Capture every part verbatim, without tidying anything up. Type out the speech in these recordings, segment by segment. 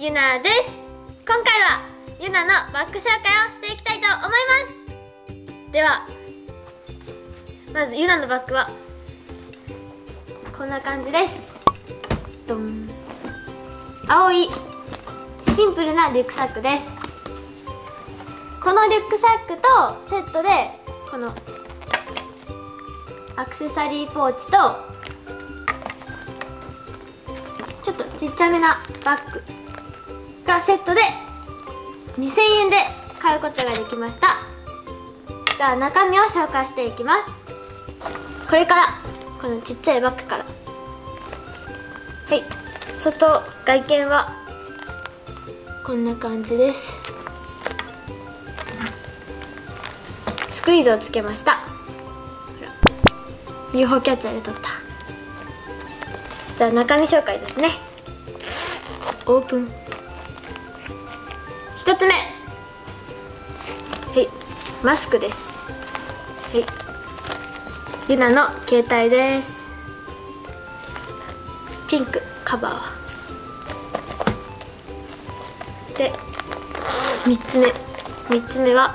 ゆなです。今回はゆなのバッグ紹介をしていきたいと思います。ではまずゆなのバッグはこんな感じです。ドン。青いシンプルなリュックサックです。このリュックサックとセットでこのアクセサリーポーチとちょっとちっちゃめなバッグがセットでにせんえんで買うことができました。じゃあ中身を紹介していきます。これからこのちっちゃいバッグから、はい、外外見はこんな感じです。スクイーズをつけました。 ユーフォー キャッチャーで撮った。じゃあ中身紹介ですね。オープン。ひとつめ、はい、マスクです。はい、ゆなの携帯です。ピンクカバーで、みっつめみっつめは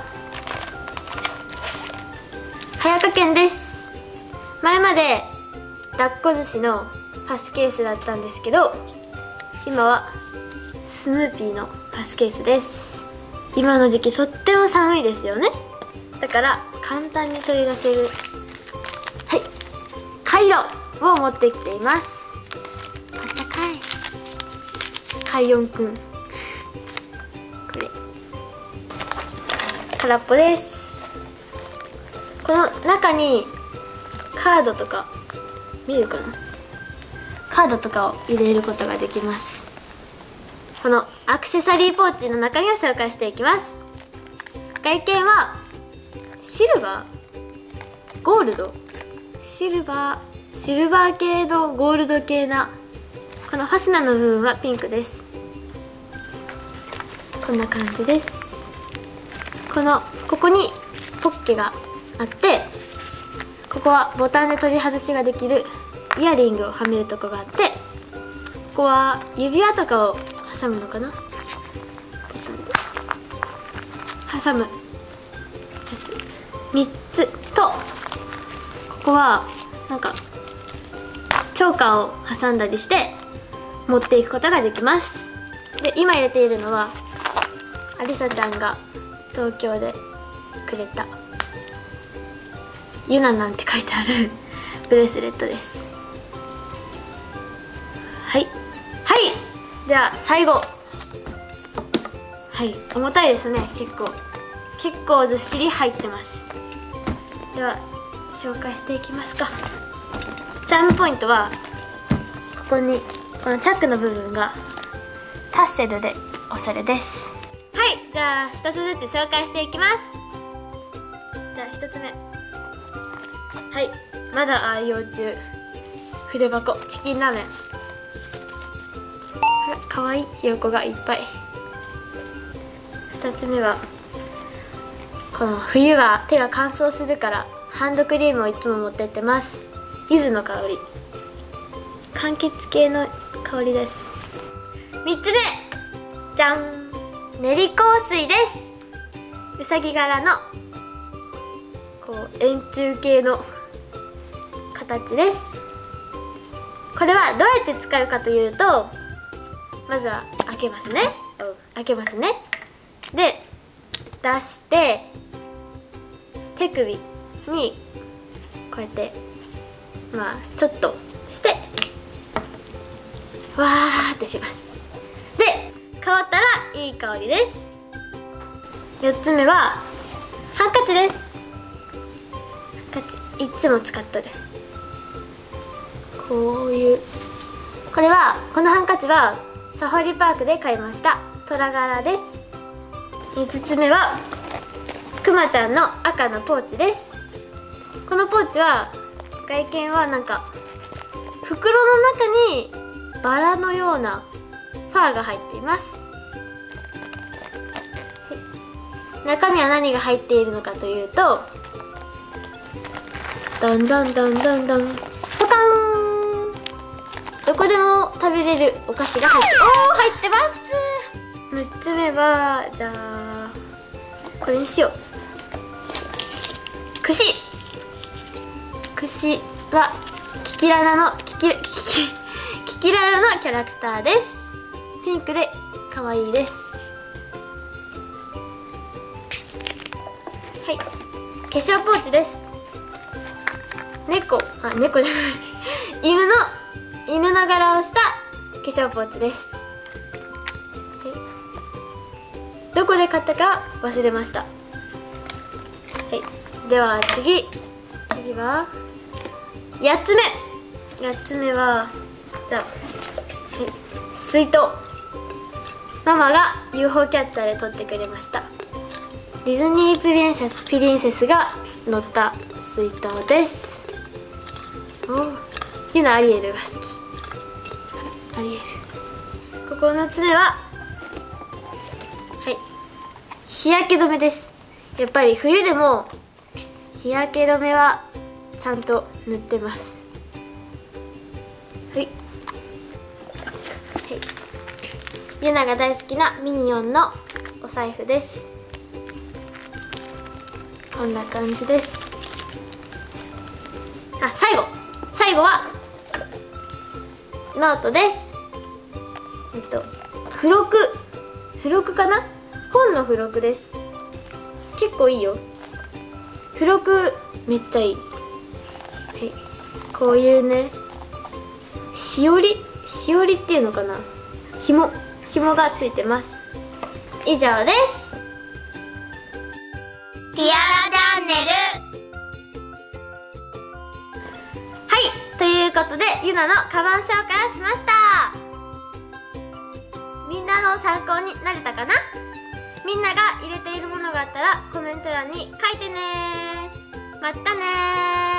早川券です。前まで抱っこ寿司のパスケースだったんですけど、今はスヌーピーのパスケースです。今の時期とっても寒いですよね。だから簡単に取り出せる、はい、カイロを持ってきています。あったかい海音くん、これ空っぽです。この中にカードとか見えるかな、カードとかを入れることができます。このアクセサリーポーチの中身を紹介していきます。外見はシルバー、ゴールド、シルバーシルバー系のゴールド系な、このファスナーの部分はピンクです。こんな感じです。このここにポッケがあって、ここはボタンで取り外しができるイヤリングをはめるとこがあって、ここは指輪とかを挟むのかな、挟むやつみっつと、ここはなんかチョーカーを挟んだりして持っていくことができます。で今入れているのはありさちゃんが東京でくれたゆななんて書いてあるブレスレットです。はいはい、では最後、はい、重たいですね。結構結構ずっしり入ってます。では紹介していきますか。チャームポイントはここにこのチャックの部分がタッセルでおしゃれです。はい、じゃあ一つずつ紹介していきます。じゃあ一つ目、はい、まだ愛用中、筆箱チキンラーメン。かわいいひよこがいっぱい。ふたつめはこの冬は手が乾燥するからハンドクリームをいつも持ってってます。柚子の香り、柑橘系の香りです。みっつめ、じゃん、練り香水です。うさぎ柄のこう円柱形の形です。これはどうやって使うかというと、まずは開けますね、開けますね。で出して手首にこうやってまあちょっとしてわーってします。で香ったらいい香りです。よっつめはハンカチです。ハンカチいつも使っとる。こういう、これはこのハンカチはサファリパークで買いました。虎柄です。いつつめはくまちゃんの赤のポーチです。このポーチは外見はなんか袋の中にバラのようなファーが入っています。はい、中身は何が入っているのかというと、どんどんどんどんどん、ポカーン、どこでも食べれるお菓子が入って、おー、入ってます。 むっつめはじゃあこれにしよう。くしくしはキキララのキキキキキキララのキャラクターです。ピンクで可愛いです。はい、化粧ポーチです。猫あ猫じゃない犬の犬の柄をした化粧ポーチです。はい、どこで買ったか忘れました。はい、では次次はやっつめやっつめはじゃあ、はい、水筒。ママが ユーフォー キャッチャーで撮ってくれました。ディズニープリンセスプリンセスが乗った水筒です。おー、ゆなアリエルが好き。アリエル。ここの爪ははい日焼け止めです。やっぱり冬でも日焼け止めはちゃんと塗ってます。はい、はい、ゆなが大好きなミニオンのお財布です。こんな感じです。あ、最後最後はノートです。えっと付録付録かな、本の付録です。結構いいよ。付録めっちゃいい。はい、こういうねしおりしおりっていうのかな、ひもひもがついてます。以上です。 ティアラチャンネル。 はい、ということでゆなのカバン紹介をしました。みんなの参考になれたかな。みんなが入れているものがあったらコメント欄に書いてね。またねー。